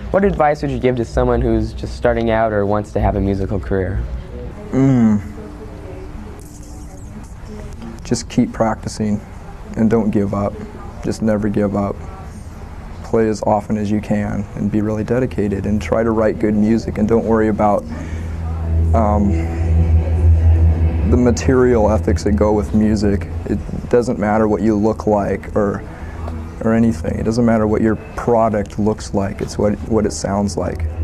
What advice would you give to someone who's just starting out or wants to have a musical career? Just keep practicing and don't give up. Just never give up. Play as often as you can and be really dedicated and try to write good music, and don't worry about the material ethics that go with music. It doesn't matter what you look like or anything. It doesn't matter what your product looks like. It's what it sounds like.